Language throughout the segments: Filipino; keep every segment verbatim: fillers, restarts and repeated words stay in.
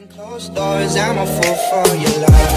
Closed doors, I'm a fool for your love.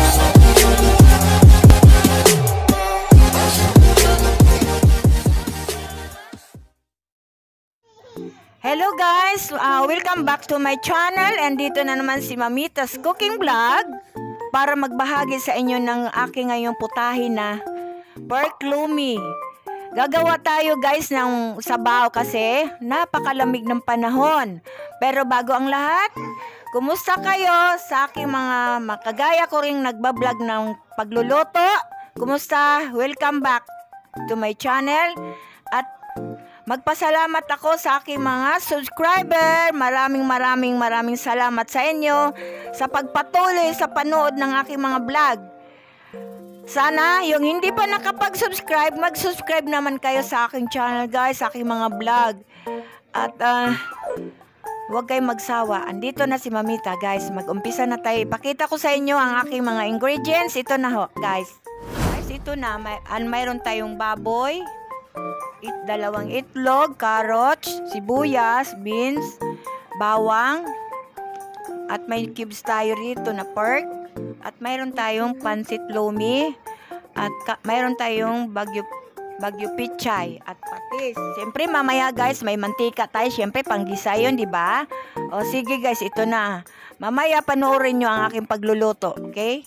Hello guys, uh, welcome back to my channel, and dito na naman si Mamita'S Cooking Vlog para magbahagi sa inyo ng aking ngayong putahin na pork lomi. Gagawa tayo guys ng sabaw kasi napakalamig ng panahon. Pero bago ang lahat, kumusta kayo sa aking mga makagaya ko ring nagbablog ng pagluluto? Kumusta? Welcome back to my channel. At magpasalamat ako sa aking mga subscriber. Maraming maraming maraming salamat sa inyo sa pagpatuloy sa panood ng aking mga vlog. Sana yung hindi pa nakapag-subscribe, mag-subscribe naman kayo sa aking channel guys, sa aking mga vlog. At uh, huwag kayong magsawa. Andito na si Mamita guys. Mag-umpisa na tayo. Ipakita ko sa inyo ang aking mga ingredients. Ito na ho guys. Guys, ito na. May, an, mayroon tayong baboy, it, dalawang itlog, carrots, sibuyas, beans, bawang, at may cubes tayo rito na pork. At mayroon tayong pansit lomi, at mayroon tayong bagyo bagyo pichay at patis. Siyempre mamaya guys may mantika tayo, siyempre panggisa yun, di ba? O sige guys, ito na. Mamaya panoorin nyo ang aking pagluluto, okay?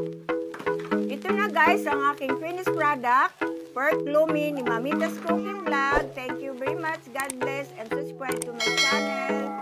Ito na guys ang aking finished product. Pork Lomi ni Mamita'S Cooking Vlog. Thank you very much. God bless and subscribe to my channel.